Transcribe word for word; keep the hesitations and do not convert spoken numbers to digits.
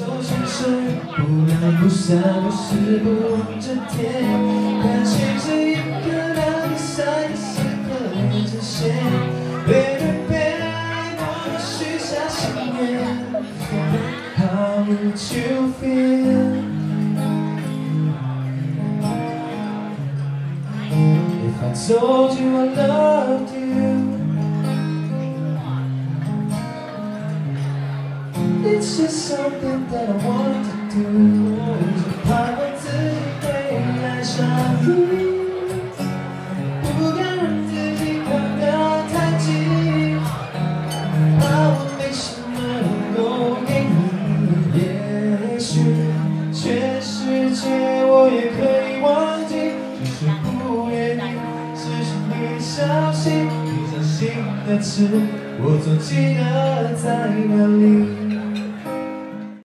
手牵手，不懒不散，不是不望着天，但其实一个两个三个四个连着线，背对背，我许下心愿。How would you feel if I told you I loved you? It's just something that I want to do. 只怕我自己会爱上你，不敢让自己靠得太近，怕我没什么能够给你。也许全世界我也可以忘记，只是不愿意失去你的消息。你掌心的刺，我总记得在哪里。